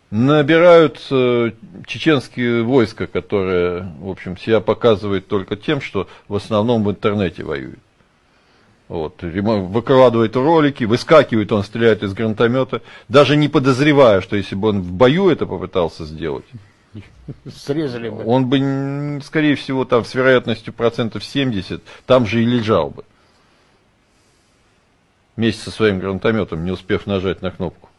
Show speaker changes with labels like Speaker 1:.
Speaker 1: набирают чеченские войска, которые, в общем, себя показывают только тем, что в основном в интернете воюют. Вот, выкладывает ролики, выскакивает, он стреляет из гранатомета, даже не подозревая, что если бы он в бою это попытался сделать,
Speaker 2: срезали бы.
Speaker 1: Он бы, скорее всего, там с вероятностью 70% там же и лежал бы. Вместе со своим гранатометом, не успев нажать на кнопку.